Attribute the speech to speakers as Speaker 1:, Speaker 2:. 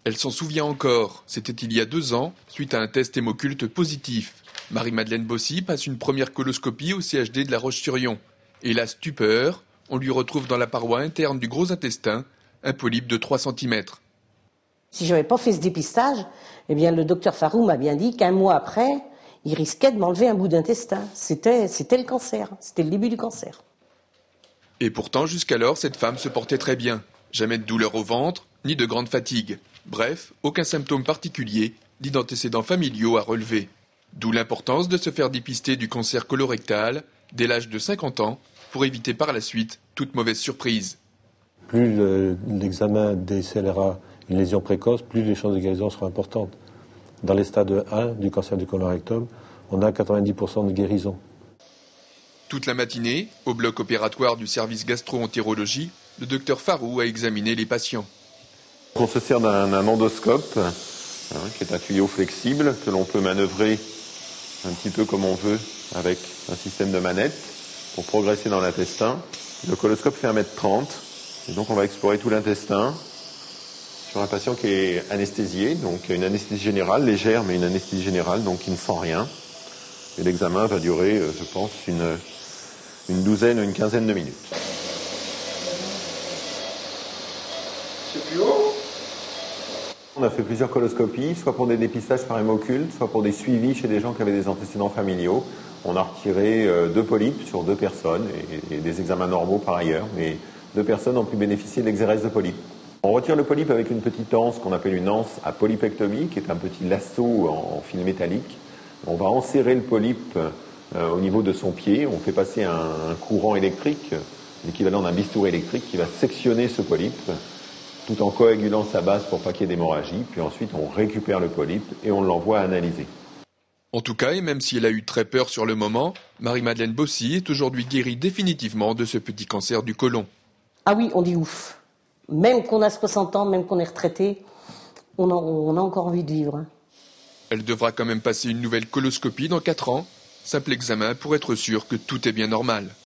Speaker 1: Elle s'en souvient encore, c'était il y a 2 ans, suite à un test hémoculte positif. Marie-Madeleine Bossy passe une première coloscopie au CHD de La Roche-sur-Yon. Et la stupeur, on lui retrouve dans la paroi interne du gros intestin un polype de 3 cm.
Speaker 2: Si je n'avais pas fait ce dépistage, eh bien le docteur Farou m'a bien dit qu'1 mois après, il risquait de m'enlever un bout d'intestin. C'était le cancer, c'était le début du cancer.
Speaker 1: Et pourtant, jusqu'alors, cette femme se portait très bien. Jamais de douleur au ventre, ni de grande fatigue. Bref, aucun symptôme particulier, ni d'antécédents familiaux à relever. D'où l'importance de se faire dépister du cancer colorectal dès l'âge de 50 ans pour éviter par la suite toute mauvaise surprise.
Speaker 3: Plus l'examen décélérera une lésion précoce, plus les chances de guérison seront importantes. Dans les stades 1 du cancer du colorectum, on a 90% de guérison.
Speaker 1: Toute la matinée, au bloc opératoire du service gastro-entérologie, le docteur Farou a examiné les patients.
Speaker 4: On se sert d'un endoscope, qui est un tuyau flexible que l'on peut manœuvrer un petit peu comme on veut avec un système de manette pour progresser dans l'intestin. Le coloscope fait 1,30 m et donc on va explorer tout l'intestin sur un patient qui est anesthésié, donc une anesthésie générale, légère mais une anesthésie générale, donc qui ne sent rien. Et l'examen va durer, je pense, une douzaine ou une quinzaine de minutes.
Speaker 5: C'est plus haut ?
Speaker 4: On a fait plusieurs coloscopies, soit pour des dépistages par hémoculte, soit pour des suivis chez des gens qui avaient des antécédents familiaux. On a retiré 2 polypes sur 2 personnes et des examens normaux par ailleurs, mais 2 personnes ont pu bénéficier de l'exérèse de polypes. On retire le polype avec une petite anse qu'on appelle une anse à polypectomie, qui est un petit lasso en fil métallique. On va enserrer le polype au niveau de son pied. On fait passer un courant électrique, l'équivalent d'un bistouri électrique, qui va sectionner ce polype, tout en coagulant sa base pour pas qu'il y ait d'hémorragie. Puis ensuite, on récupère le polype et on l'envoie analyser.
Speaker 1: En tout cas, et même si elle a eu très peur sur le moment, Marie-Madeleine Bossy est aujourd'hui guérie définitivement de ce petit cancer du côlon.
Speaker 2: Ah oui, on dit ouf. Même qu'on a 60 ans, même qu'on est retraité, on a encore envie de vivre.
Speaker 1: Elle devra quand même passer une nouvelle coloscopie dans 4 ans, simple examen pour être sûr que tout est bien normal.